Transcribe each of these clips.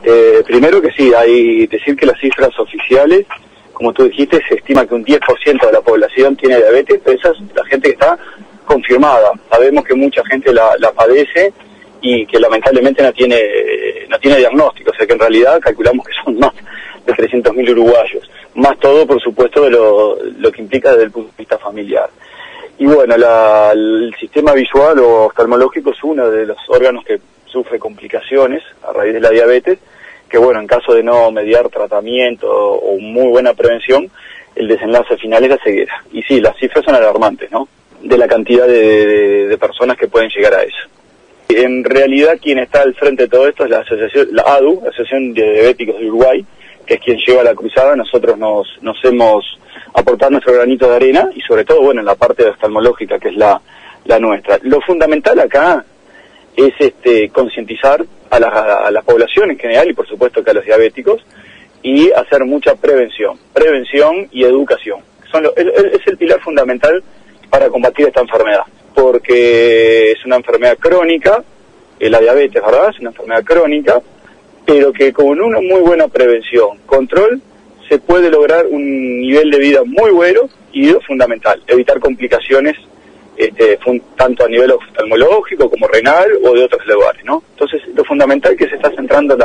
Primero que sí, hay decir que las cifras oficiales, como tú dijiste, se estima que un 10% de la población tiene diabetes, pero esa es la gente que está confirmada. Sabemos que mucha gente la padece y que lamentablemente no tiene diagnóstico, o sea que en realidad calculamos que son más de 300.000 uruguayos, más todo por supuesto de lo que implica desde el punto de vista familiar. Y bueno, el sistema visual o oftalmológico es uno de los órganos que sufre complicaciones a raíz de la diabetes, que bueno, en caso de no mediar tratamiento o muy buena prevención, el desenlace final es la ceguera. Y sí, las cifras son alarmantes, ¿no?, de la cantidad de personas que pueden llegar a eso. En realidad quien está al frente de todo esto es la asociación, la ADU, la Asociación de Diabéticos de Uruguay, que es quien lleva la cruzada. Nosotros nos hemos aportado nuestro granito de arena y sobre todo, bueno, en la parte oftalmológica, que es la nuestra. Lo fundamental acá es concientizar a la población en general y por supuesto que a los diabéticos, y hacer mucha prevención y educación. Es el pilar fundamental para combatir esta enfermedad, porque es una enfermedad crónica, la diabetes, ¿verdad? Es una enfermedad crónica, pero que con una muy buena prevención, control, se puede lograr un nivel de vida muy bueno y lo fundamental, evitar complicaciones tanto a nivel oftalmológico como renal o de otros lugares, ¿no? Entonces, lo fundamental que se está centrando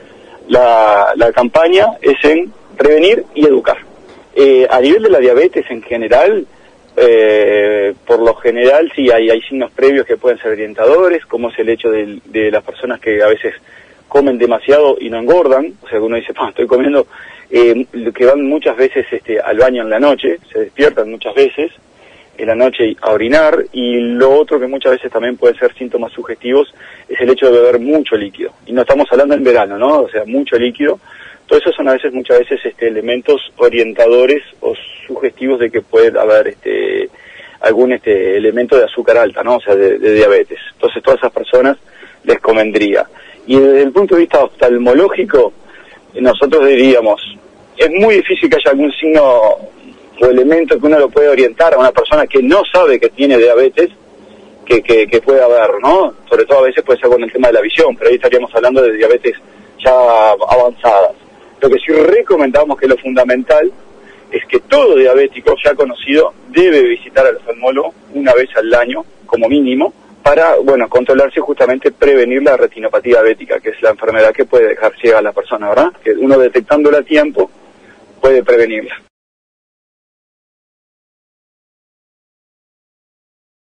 la campaña es en prevenir y educar. A nivel de la diabetes en general, por lo general sí hay signos previos que pueden ser orientadores, como es el hecho de las personas que a veces comen demasiado y no engordan, o sea que uno dice, estoy comiendo, que van muchas veces al baño en la noche, se despiertan muchas veces en la noche a orinar, y lo otro que muchas veces también pueden ser síntomas sugestivos es el hecho de beber mucho líquido, y no estamos hablando en verano, ¿no? O sea, mucho líquido. Todo eso son muchas veces elementos orientadores o sugestivos de que puede haber algún elemento de azúcar alta, ¿no? O sea, de diabetes. Entonces, todas esas personas les convendría. Y desde el punto de vista oftalmológico, nosotros diríamos, es muy difícil que haya algún signo o elemento que uno lo pueda orientar a una persona que no sabe que tiene diabetes, que pueda haber, ¿no? Sobre todo a veces puede ser con el tema de la visión, pero ahí estaríamos hablando de diabetes ya avanzadas. Lo que sí recomendamos, que lo fundamental, es que todo diabético ya conocido debe visitar al oftalmólogo una vez al año, como mínimo, para, bueno, controlarse y justamente prevenir la retinopatía diabética, que es la enfermedad que puede dejar ciega a la persona, ¿verdad? Que uno detectándola a tiempo puede prevenirla.